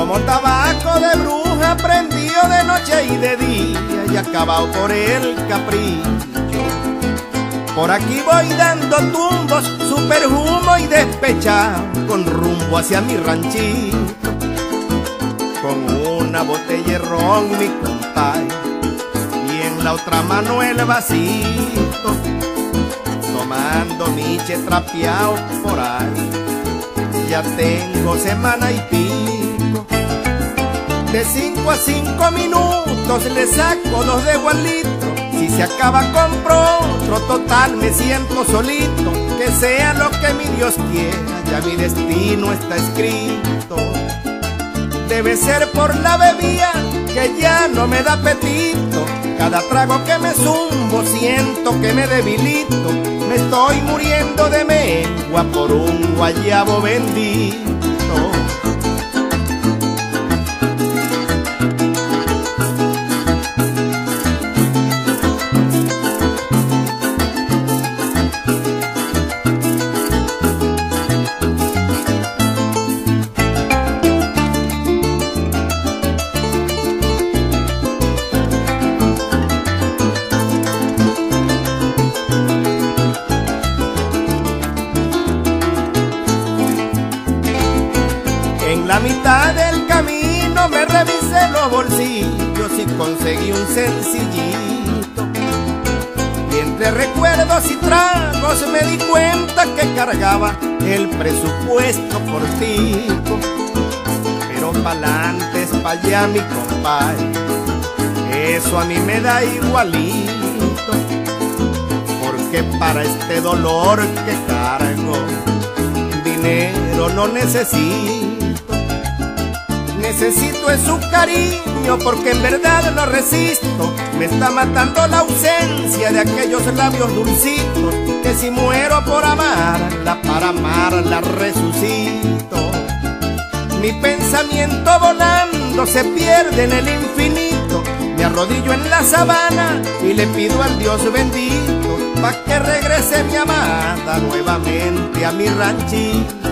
Como tabaco de bruja prendido de noche y de día y acabado por el capricho. Por aquí voy dando tumbos, super humo y despechado, con rumbo hacia mi ranchito. Con una botella de ron mi compadre y en la otra mano el vasito, tomando miche trapeado por ahí. Ya tengo semana y pico, de 5 a 5 minutos le saco 2 de litro. Si se acaba compro otro, total me siento solito. Que sea lo que mi Dios quiera, ya mi destino está escrito. Debe ser por la bebida que ya no me da apetito. Cada trago que me zumbo siento que me debilito. Me estoy muriendo de mengua por un guayabo bendito. En la mitad del camino me revisé los bolsillos y conseguí un sencillito. Y entre recuerdos y tragos me di cuenta que cargaba el presupuesto cortico. Pero pa'lante es pa' allá mi compadre, eso a mí me da igualito. Porque para este dolor que cargo, dinero no necesito. Necesito es su cariño porque en verdad lo resisto. Me está matando la ausencia de aquellos labios dulcitos, que si muero por amarla, para amarla resucito. Mi pensamiento volando se pierde en el infinito. Me arrodillo en la sabana y le pido al Dios bendito pa' que regrese mi amada nuevamente a mi ranchito.